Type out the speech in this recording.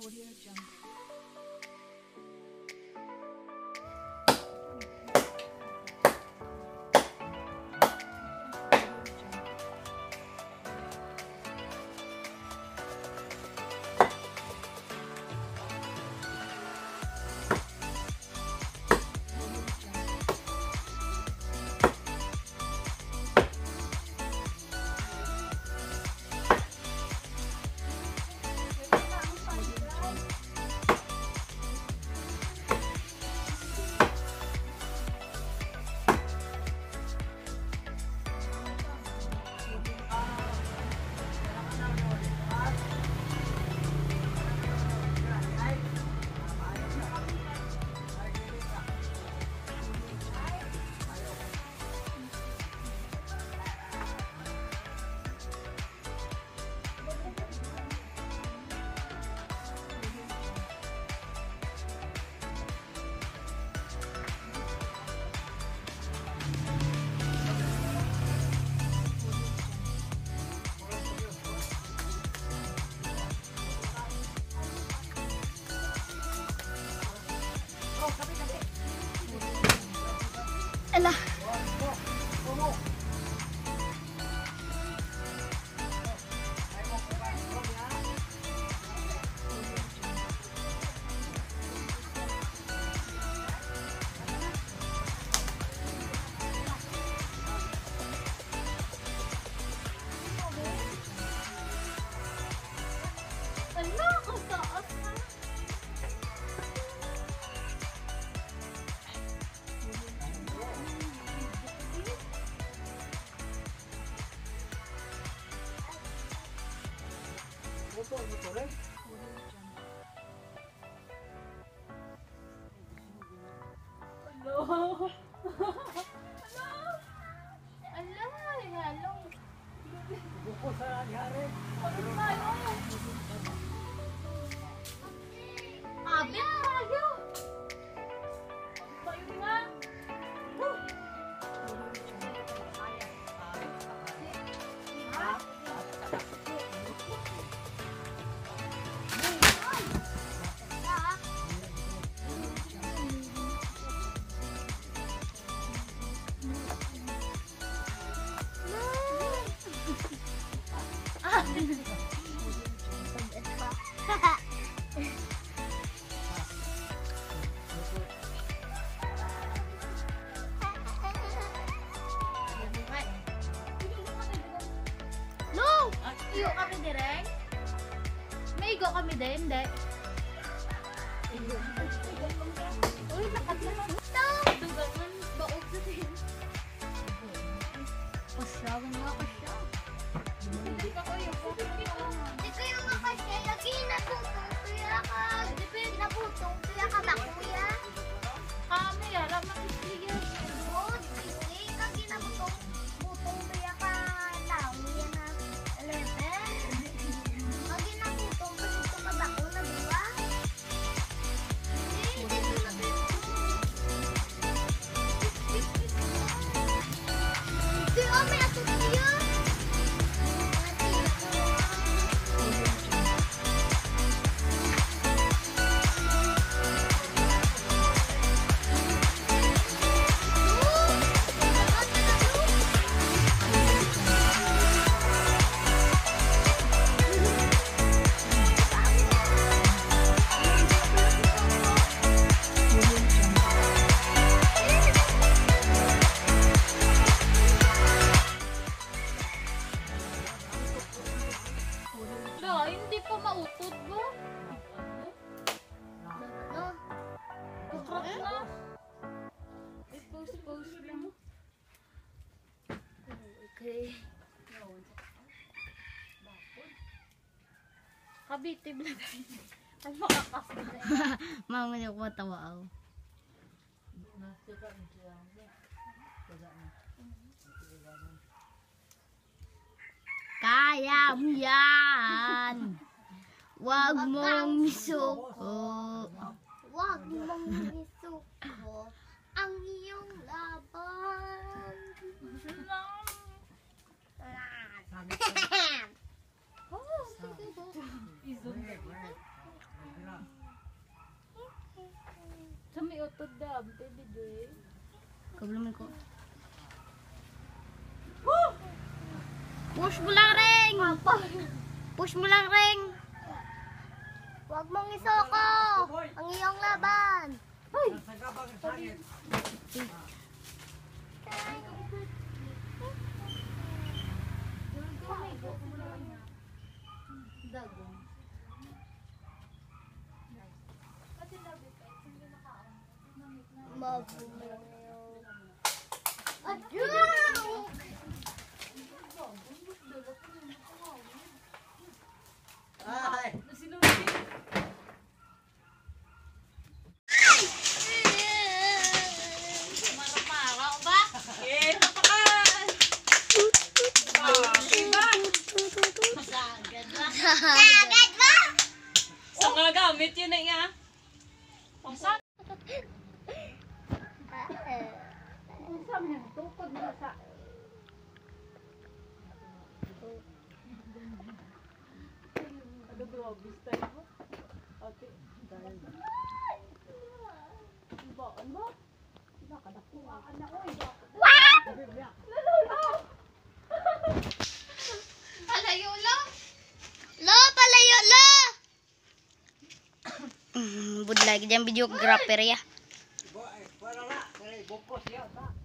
Ala. No! Iyo kami direct? May go kami din, hindi? Uy, lakat na lang. Dugangan, baog sa din. Pasyawan nga kasya. Hindi ka kayo. Di kayo makasya. Lagi naputong tuya ka. Di ba yung naputong tuya ka ba, kuya? Kami, alam na kisliyan. Oo, di ka ginabutong tuya ka. Tao yan na 11. Lagi naputong tuya ka ba, ko na diba? Hindi ko na di may atut niya. Ba, hindi pa mautod ba? Bukrak na. I-post lang. Okay. Kabiti vlog. Ay, makakasal. Mama niya ko tawa ako. Kaya mo yan. Huwag mong isuko. Huwag mong isuko ang iyong laban. Kadam, pwede doy. Kablumin ko. Push mo lang, Reng! Push mo lang, Reng! Huwag mong isoko. Ang iyong laban. Agad ba? Sa nga gamit yun na nga. Pangsa. Palayo lo. Lo, palayo lo. Budlag dyan videographer ya. Wala na, bukos yan.